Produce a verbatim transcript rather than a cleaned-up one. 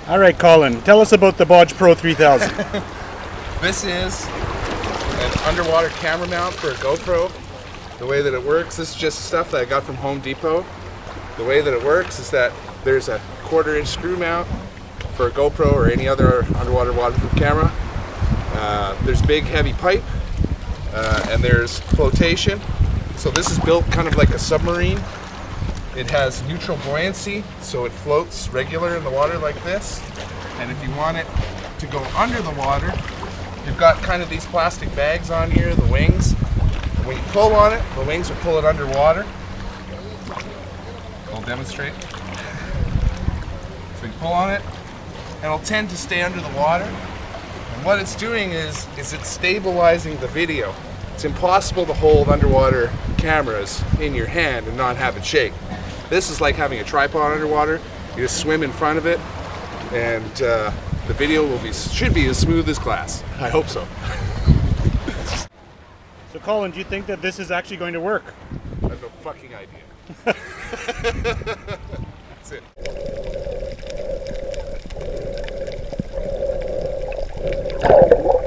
All right, Colin, tell us about the Bodgepro three thousand. This is an underwater camera mount for a GoPro. The way that it works, this is just stuff that I got from Home Depot. The way that it works is that there's a quarter inch screw mount for a GoPro or any other underwater waterproof camera. Uh, there's big heavy pipe uh, and there's flotation. So this is built kind of like a submarine. It has neutral buoyancy, so it floats regular in the water like this. And if you want it to go under the water, you've got kind of these plastic bags on here, the wings. And when you pull on it, the wings will pull it underwater. I'll demonstrate. So you pull on it, and it'll tend to stay under the water. And what it's doing is, is it's stabilizing the video. It's impossible to hold underwater cameras in your hand and not have it shake. This is like having a tripod underwater. You just swim in front of it, and uh, the video will be should be as smooth as glass. I hope so. So Colin, do you think that this is actually going to work? I have no fucking idea. That's it.